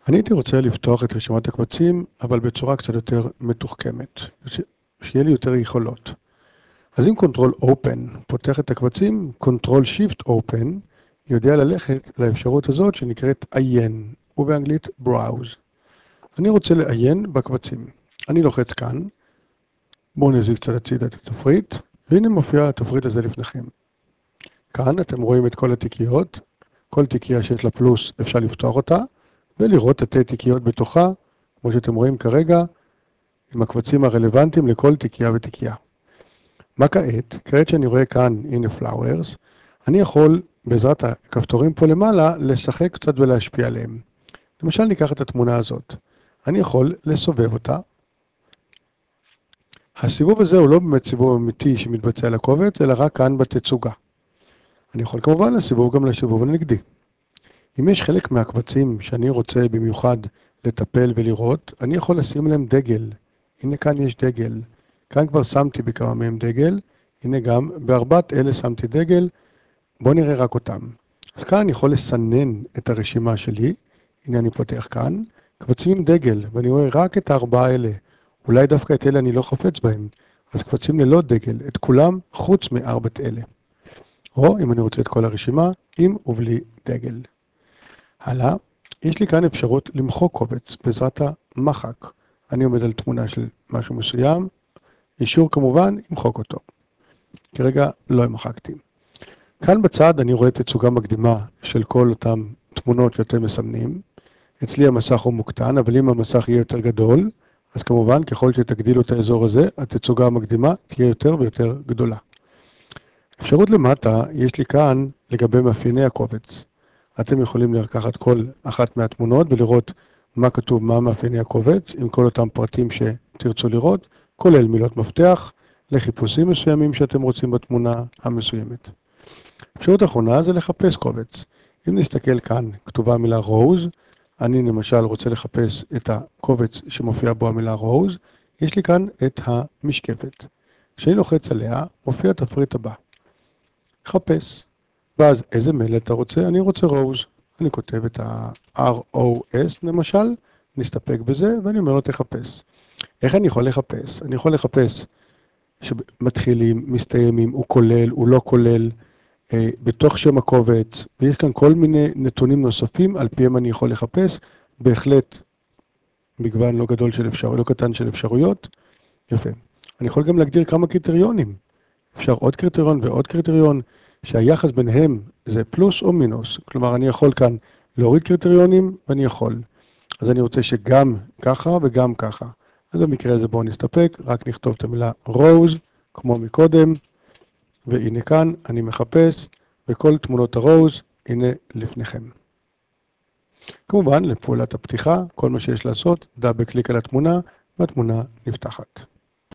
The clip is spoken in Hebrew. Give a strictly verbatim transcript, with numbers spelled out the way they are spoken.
אני הייתי רוצה לפתוח את רשימת הקבצים, אבל בצורה קצת יותר מתוחכמת, ש... שיהיה לי יותר יכולות. אז אם Ctrl Open פותח את הקבצים, Ctrl Shift Open יודע ללכת לאפשרות הזאת שנקראת עיין, ובאנגלית Browse. אני רוצה לעיין בקבצים. אני לוחץ כאן, בואו נזיז קצת הצידה את התפריט, והנה מופיע התפריט הזה לפניכם. כאן אתם רואים את כל התיקיות, כל תיקייה שיש לה פלוס אפשר לפתוח אותה, ולראות את התיקיות בתוכה, כמו שאתם רואים כרגע, עם הקבצים הרלוונטיים לכל תיקייה ותיקייה. מה כעת? כעת שאני רואה כאן, הנה Flowers, אני יכול בעזרת הכפתורים פה למעלה לשחק קצת ולהשפיע עליהם. למשל ניקח את התמונה הזאת. אני יכול לסובב אותה. הסיבוב הזה הוא לא באמת סיבוב אמיתי שמתבצע לקובץ, אלא רק כאן בתצוגה. אני יכול כמובן לסיבוב גם לסיבוב הנגדי. אם יש חלק מהקבצים שאני רוצה במיוחד לטפל ולראות, אני יכול לשים להם דגל. הנה כאן יש דגל. כאן כבר שמתי בכמה מהם דגל. הנה גם בארבעת אלה שמתי דגל. בואו נראה רק אותם. אז כאן אני יכול לסנן את הרשימה שלי. הנה אני פותח כאן. קבצים עם דגל, ואני רואה רק את הארבעה האלה. אולי דווקא את אלה אני לא חפץ בהם. אז קבצים ללא דגל, את כולם חוץ מארבעת אלה. או אם אני רוצה את כל הרשימה, עם ובלי דגל. הלאה, יש לי כאן אפשרות למחוק קובץ בעזרת המחק. אני עומד על תמונה של משהו מסוים, אישור כמובן, למחוק אותו. כרגע לא מחקתי. כאן בצד אני רואה תצוגה מקדימה של כל אותם תמונות שאתם מסמנים. אצלי המסך הוא מוקטן, אבל אם המסך יהיה יותר גדול, אז כמובן ככל שתגדילו את האזור הזה, התצוגה המקדימה תהיה יותר ויותר גדולה. אפשרות למטה יש לי כאן לגבי מאפייני הקובץ. אתם יכולים לקחת כל אחת מהתמונות ולראות מה כתוב, מה מאפייני הקובץ, עם כל אותם פרטים שתרצו לראות, כולל מילות מפתח לחיפושים מסוימים שאתם רוצים בתמונה המסוימת. אפשרות האחרונה זה לחפש קובץ. אם נסתכל כאן, כתובה המילה Rose, אני למשל רוצה לחפש את הקובץ שמופיע בו המילה Rose, יש לי כאן את המשקפת. כשאני לוחץ עליה, מופיע התפריט הבא. חפש. ואז איזה מייל אתה רוצה? אני רוצה Rose. אני כותב את ה-R O S למשל, נסתפק בזה ואני אומר לו תחפש. איך אני יכול לחפש? אני יכול לחפש שמתחילים, מסתיימים, הוא כולל, הוא לא כולל, אה, בתוך שם הקובץ, ויש כאן כל מיני נתונים נוספים על פיהם אני יכול לחפש, בהחלט מגוון לא גדול של אפשרויות, לא קטן של אפשרויות. יפה. אני יכול גם להגדיר כמה קריטריונים. אפשר עוד קריטריון ועוד קריטריון, שהיחס ביניהם זה פלוס או מינוס. כלומר, אני יכול כאן להוריד קריטריונים, ואני יכול. אז אני רוצה שגם ככה וגם ככה. אז במקרה הזה בואו נסתפק, רק נכתוב את המילה Rose, כמו מקודם, והנה כאן אני מחפש, וכל תמונות הרוז, הנה לפניכם. כמובן, לפעולת הפתיחה, כל מה שיש לעשות, דאבל קליק על התמונה, והתמונה נפתחת.